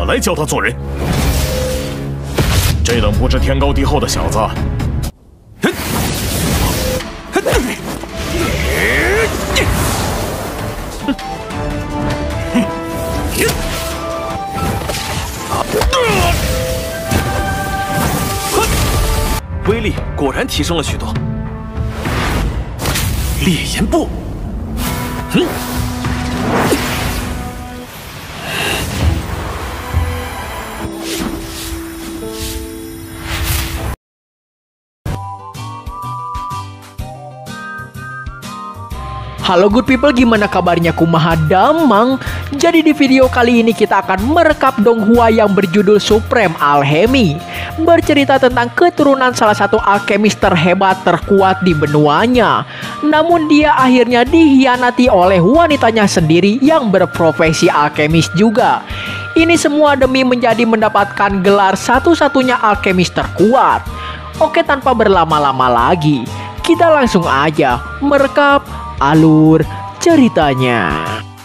我来教他做人。这等不知天高地厚的小子， 威力果然提升了许多。烈焰步， Halo good people, gimana kabarnya? Kumaha damang? Jadi di video kali ini kita akan merekap Donghua yang berjudul Supreme Alchemy, bercerita tentang keturunan salah satu alkemis terhebat terkuat di benuanya. Namun dia akhirnya dihianati oleh wanitanya sendiri yang berprofesi alkemis juga. Ini semua demi menjadi mendapatkan gelar satu-satunya alkemis terkuat. Oke, tanpa berlama-lama lagi, kita langsung aja merekap alur ceritanya.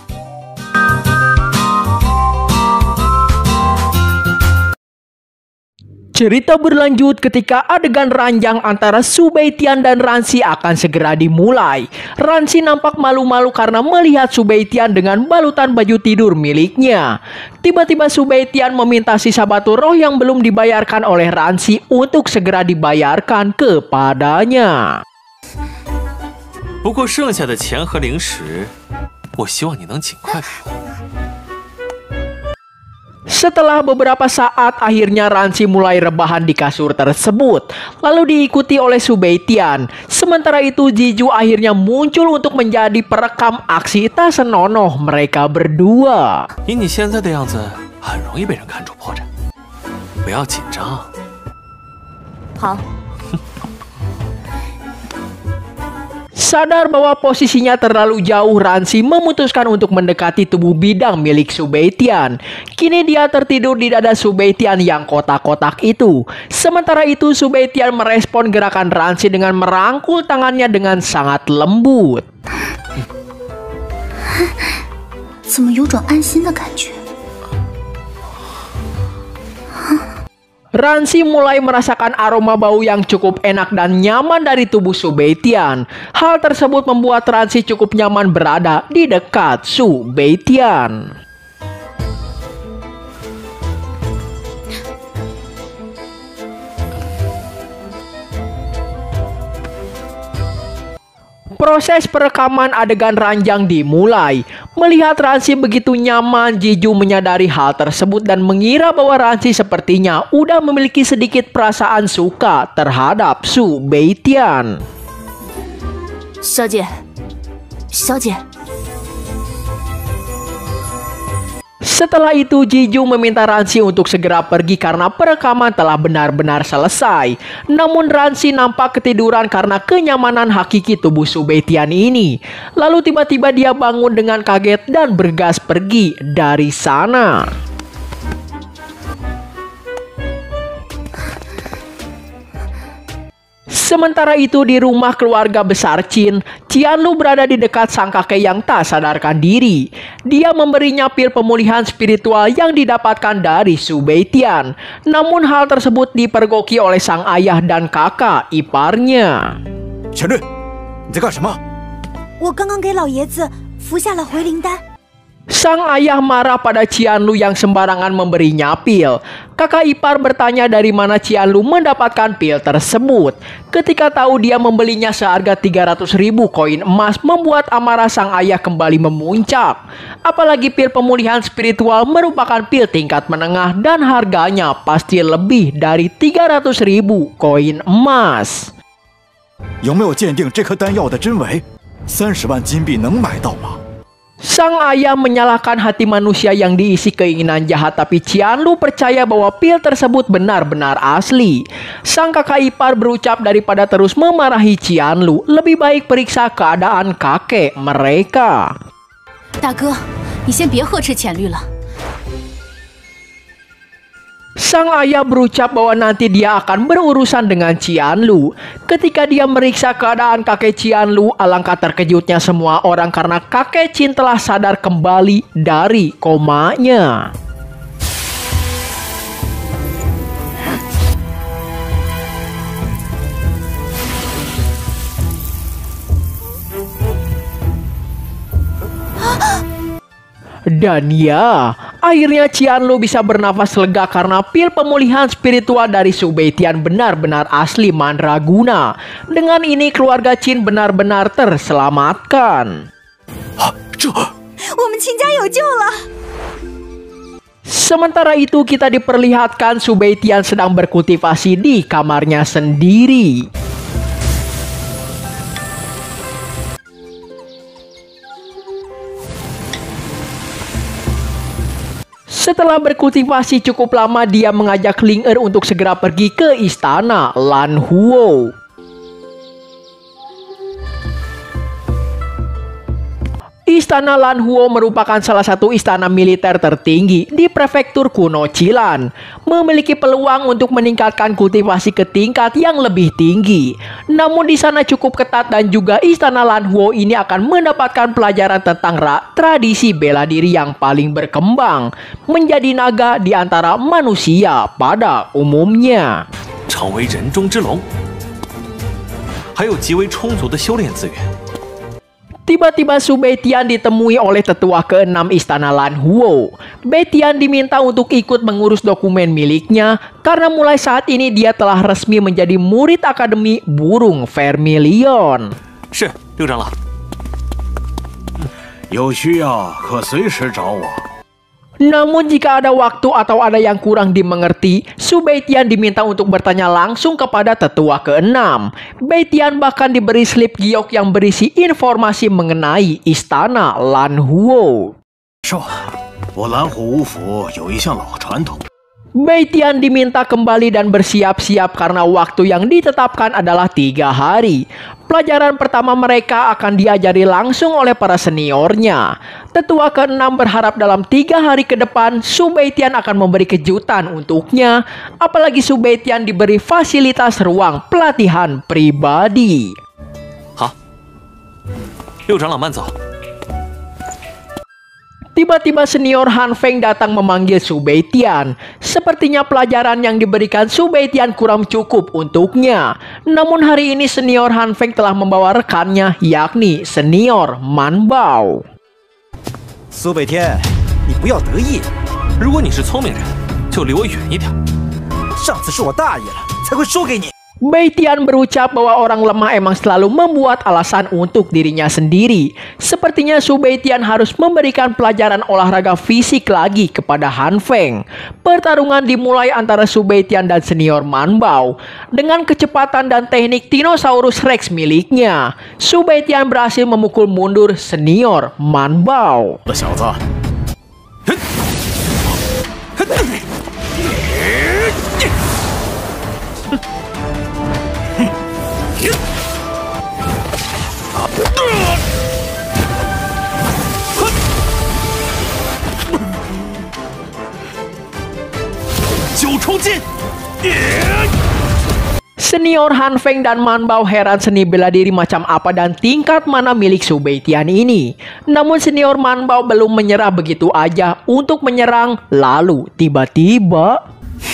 Cerita berlanjut ketika adegan ranjang antara Su Beitian dan Ranxi akan segera dimulai. Ranxi nampak malu-malu karena melihat Su Beitian dengan balutan baju tidur miliknya. Tiba-tiba Su Beitian meminta sisa batu roh yang belum dibayarkan oleh Ranxi untuk segera dibayarkan kepadanya. 不过剩下的钱和零食，我希望你能尽快给我。 Setelah beberapa saat, akhirnya Ranxi mulai rebahan di kasur tersebut, lalu diikuti oleh Su Beitian. Sementara itu Jiju akhirnya muncul untuk menjadi perekam aksi tak senonoh mereka berdua. 以你现在的样子，很容易被人看出破绽，不要紧张。 好。 Sadar bahwa posisinya terlalu jauh, Ranxi memutuskan untuk mendekati tubuh bidang milik Su Beitian. Kini dia tertidur di dada Su Beitian yang kotak-kotak itu. Sementara itu Su Beitian merespon gerakan Ranxi dengan merangkul tangannya dengan sangat lembut. 怎么有种安心的感觉？ Ranxi mulai merasakan aroma bau yang cukup enak dan nyaman dari tubuh Su Beitian. Hal tersebut membuat Ranxi cukup nyaman berada di dekat Su Beitian. Proses perekaman adegan ranjang dimulai. Melihat Ranxi begitu nyaman, Jiju menyadari hal tersebut dan mengira bahwa Ranxi sepertinya udah memiliki sedikit perasaan suka terhadap Su Beitian. 小姐，小姐。 Setelah itu Jiju meminta Ranxi untuk segera pergi karena perekaman telah benar-benar selesai. Namun Ranxi nampak ketiduran karena kenyamanan hakiki tubuh Su Beitian ini. Lalu tiba-tiba dia bangun dengan kaget dan bergas pergi dari sana. Sementara itu di rumah keluarga besar Qin, Qianlu berada di dekat sang kakek yang tak sadarkan diri. Dia memberinya pil pemulihan spiritual yang didapatkan dari Su Beitian. Namun hal tersebut dipergoki oleh sang ayah dan kakak iparnya. 前瑞，你在干什么？ 我刚刚给老爷子服下了回灵丹。 Sang ayah marah pada Qianlu yang sembarangan memberinya pil. Kakak ipar bertanya dari mana Qianlu mendapatkan pil tersebut. Ketika tahu dia membelinya seharga 300.000 koin emas, membuat amarah sang ayah kembali memuncak. Apalagi pil pemulihan spiritual merupakan pil tingkat menengah dan harganya pasti lebih dari 300.000 koin emas. 有没有鉴定这颗丹药的真伪？30万金币能买到吗？ Sang ayah menyalahkan hati manusia yang diisi keinginan jahat, tapi Qianlu percaya bahwa pil tersebut benar-benar asli. Sang kakak ipar berucap daripada terus memarahi Qianlu, lebih baik periksa keadaan kakek mereka. 大哥，你先别呵斥浅绿了。 Sang ayah berucap bahwa nanti dia akan berurusan dengan Qianlu. Ketika dia meriksa keadaan kakek Qianlu, alangkah terkejutnya semua orang karena kakek Qin telah sadar kembali dari komanya. Dan ya, akhirnya Qianlu bisa bernafas lega karena pil pemulihan spiritual dari Su Beitian benar-benar asli mandraguna. Dengan ini keluarga Qin benar-benar terselamatkan. 我们秦家有救了！ Sementara itu kita diperlihatkan Su Beitian sedang berkultivasi di kamarnya sendiri. Setelah berkultivasi cukup lama, dia mengajak Ling Er untuk segera pergi ke istana Lan Huo. Istana Lan Huo merupakan salah satu istana militer tertinggi di prefektur kuno Qilan, memiliki peluang untuk meningkatkan kultivasi ke tingkat yang lebih tinggi. Namun di sana cukup ketat dan juga istana Lan Huo ini akan mendapatkan pelajaran tentang tradisi bela diri yang paling berkembang, menjadi naga di antara manusia pada umumnya. 成为人中之龙，还有极为充足的修炼资源。 Tiba-tiba Su Beitian ditemui oleh tetua ke-6 istana Lan Huo. Beitian diminta untuk ikut mengurus dokumen miliknya karena mulai saat ini dia telah resmi menjadi murid Akademi Burung Vermilion. 是，六长老。 有需要可随时找我。 Namun jika ada waktu atau ada yang kurang dimengerti, Su Beitian diminta untuk bertanya langsung kepada tetua ke-6. Beitian bahkan diberi slip giok yang berisi informasi mengenai istana Lan Huo. 是我蓝虎巫府有一项老传统。 Beitian diminta kembali dan bersiap-siap karena waktu yang ditetapkan adalah 3 hari. Pelajaran pertama mereka akan diajari langsung oleh para seniornya. Tetua ke-6 berharap dalam 3 hari ke depan Su Beitian akan memberi kejutan untuknya. Apalagi Su Beitian diberi fasilitas ruang pelatihan pribadi. 好，六长老慢走。 Tiba-tiba senior Han Feng datang memanggil Su Beitian. Sepertinya pelajaran yang diberikan Su Beitian kurang cukup untuknya. Namun hari ini senior Han Feng telah membawa rekannya, yakni senior Man Bao. 苏北天，你不要得意， 如果你是聪明人，就离我远一点。 上次是我大意了，才会输给你。 Beitian berucap bahwa orang lemah emang selalu membuat alasan untuk dirinya sendiri. Sepertinya Su Beitian harus memberikan pelajaran olahraga fisik lagi kepada Han Feng. Pertarungan dimulai antara Su Beitian dan senior Man Bao. Dengan kecepatan dan teknik Tyrannosaurus Rex miliknya, Su Beitian berhasil memukul mundur senior Man Bao. 的小子， 九重剑。 Senior Han Feng dan Man Bao heran seni bela diri macam apa dan tingkat mana milik Su Beitian ini. Namun senior Man Bao belum menyerah begitu aja untuk menyerang. Lalu tiba-tiba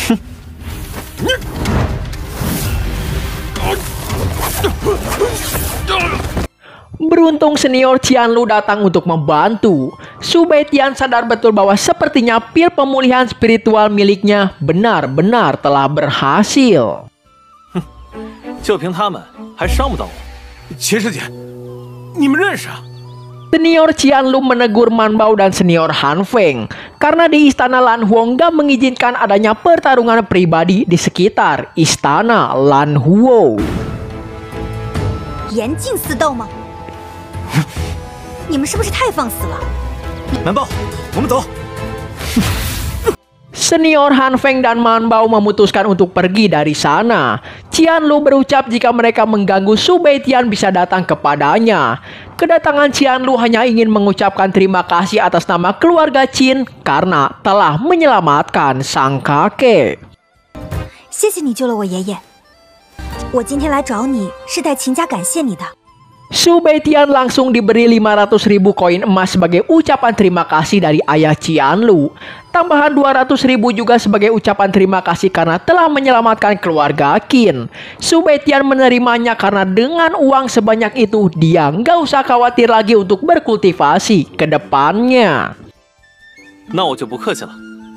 beruntung senior Qianlu datang untuk membantu. Su Beitian sadar betul bahwa sepertinya pil pemulihan spiritual miliknya benar-benar telah berhasil. 就凭他们还伤不到我。 秦师姐，你们认识啊？ Senior Qianlu menegur Man Bao dan senior Han Feng karena di istana Lan Huo nggak mengizinkan adanya pertarungan pribadi di sekitar istana Lan Huo. 严禁私斗吗？你们是不是太放肆了？ 南豹，我们走。 Senior Han Feng dan Man Bao memutuskan untuk pergi dari sana. Qianlu berucap jika mereka mengganggu Su Beitian bisa datang kepadanya. Kedatangan Qianlu hanya ingin mengucapkan terima kasih atas nama keluarga Qin karena telah menyelamatkan sang kakek. 谢谢你救了我爷爷。我今天来找你是带秦家感谢你的。 Su Beitian langsung diberi 500.000 koin emas sebagai ucapan terima kasih dari ayah Qianlu. Tambahan 200.000 juga sebagai ucapan terima kasih karena telah menyelamatkan keluarga Qin. Su Beitian menerimanya karena dengan uang sebanyak itu dia nggak usah khawatir lagi untuk berkultivasi ke depannya. 那我就不客气了。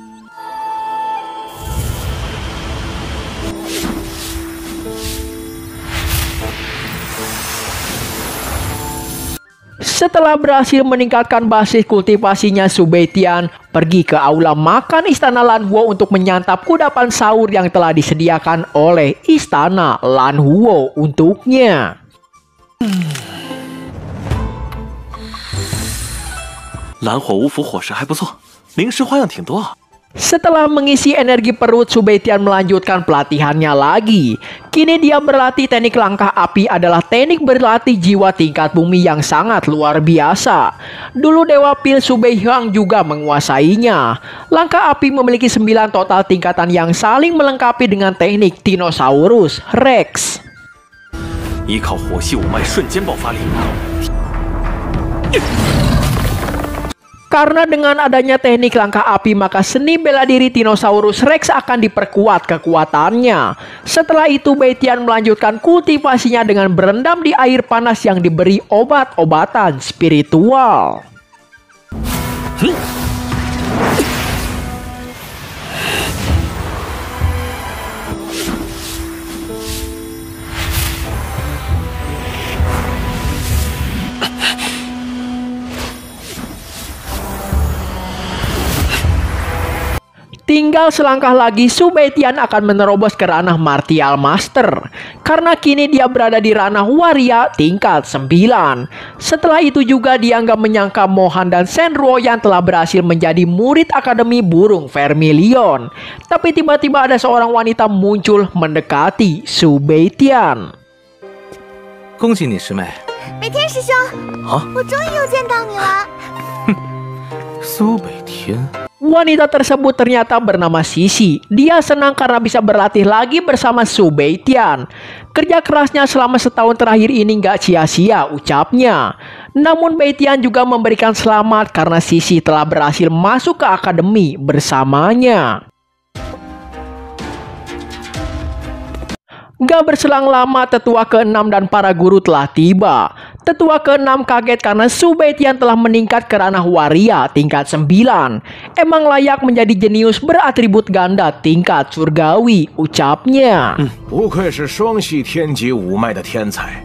Setelah berhasil meningkatkan basis kultivasinya, Su Beitian pergi ke aula makan Istana Lanhuo untuk menyantap kudapan sahur yang telah disediakan oleh Istana Lanhuo untuknya. 蓝火五府伙食还不错，零食花样挺多啊。 Setelah mengisi energi perut, Su Beitian melanjutkan pelatihannya lagi. Kini dia berlatih teknik langkah api adalah teknik berlatih jiwa tingkat bumi yang sangat luar biasa. Dulu Dewa Pil Su Beihang juga menguasainya. Langkah api memiliki 9 total tingkatan yang saling melengkapi dengan teknik Tinosaurus Rex. 依靠火系五脉瞬间爆发力。 Karena dengan adanya teknik langkah api, maka seni bela diri Tinosaurus Rex akan diperkuat kekuatannya. Setelah itu, Beitian melanjutkan kultivasinya dengan berendam di air panas yang diberi obat-obatan spiritual. Tinggal selangkah lagi, Su Beitian akan menerobos ke ranah Martial Master. Karena kini dia berada di ranah waria tingkat 9. Setelah itu juga dia nggak menyangka Mohan dan Shenruo yang telah berhasil menjadi murid Akademi Burung Vermilion. Tapi tiba-tiba ada seorang wanita muncul mendekati Su Beitian. 恭喜你师妹。 北天师兄，我终于又见到你了。 苏北天。 Wanita tersebut ternyata bernama Sisi. Dia senang karena bisa berlatih lagi bersama Su Beitian. Kerja kerasnya selama setahun terakhir ini nggak sia-sia, ucapnya. Namun Beitian juga memberikan selamat karena Sisi telah berhasil masuk ke akademi bersamanya. Gak berselang lama, tetua ke-6 dan para guru telah tiba. Tetua ke-6 kaget karena Su Beitian telah meningkat ke ranah waria tingkat 9. Emang layak menjadi jenius beratribut ganda tingkat surgawi, ucapnya. 不愧是双系天级五脉的天才。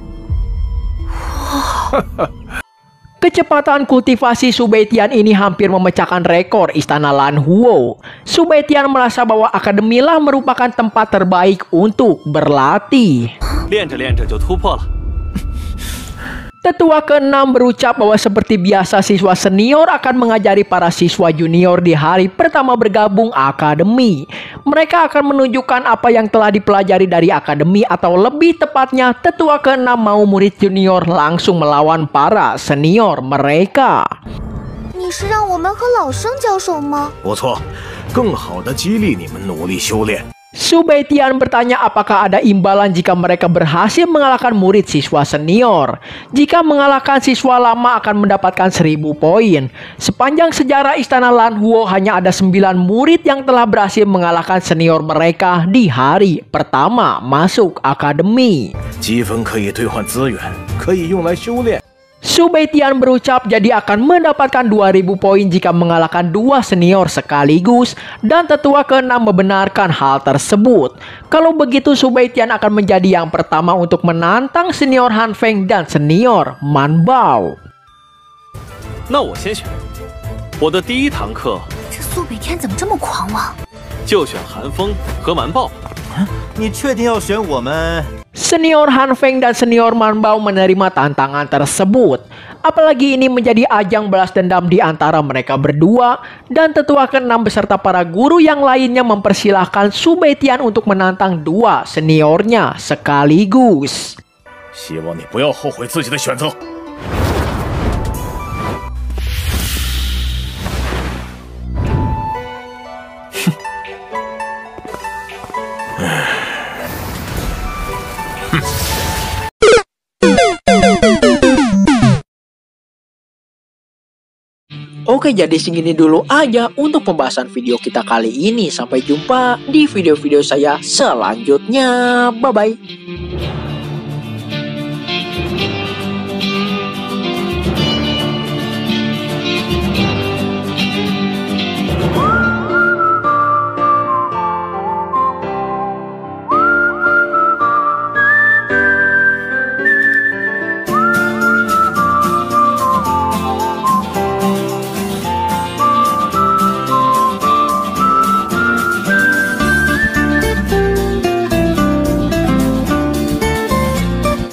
Kecepatan kultivasi Su Beitian ini hampir memecahkan rekor Istana Lanhuo. Su Beitian merasa bahwa akademilah merupakan tempat terbaik untuk berlatih. 练着练着就突破了。 Tetua ke-6 berucap bahwa seperti biasa siswa senior akan mengajari para siswa junior di hari pertama bergabung akademi. Mereka akan menunjukkan apa yang telah dipelajari dari akademi, atau lebih tepatnya tetua ke-6 mau murid junior langsung melawan para senior mereka. 你是让我们和老生交手吗？ 不错，更好的激励你们努力修炼。 Su Beitian bertanya apakah ada imbalan jika mereka berhasil mengalahkan murid siswa senior. Jika mengalahkan siswa lama akan mendapatkan 1000 poin. Sepanjang sejarah Istana Lanhuo hanya ada 9 murid yang telah berhasil mengalahkan senior mereka di hari pertama masuk akademi. 积分可以兑换资源，可以用来修炼。 Su Beitian berucap jadi akan mendapatkan 2000 poin jika mengalahkan 2 senior sekaligus, dan tetua ke-6 membenarkan hal tersebut. Kalau begitu Su Beitian akan menjadi yang pertama untuk menantang senior Han Feng dan senior Man Bao. 那我先选，我的第一堂课这苏北天怎么这么狂妄？ 就选韩风和蛮豹。 你确定要选我们？ Senior Han Feng dan senior Man Bao menerima tantangan tersebut. Apalagi ini menjadi ajang balas dendam di antara mereka berdua, dan tetua ke-6 beserta para guru yang lainnya mempersilahkan Su Beitian untuk menantang 2 seniornya sekaligus. 希望你不要后悔自己的选择。 Oke, jadi segini dulu aja untuk pembahasan video kita kali ini. Sampai jumpa di video-video saya selanjutnya. Bye-bye.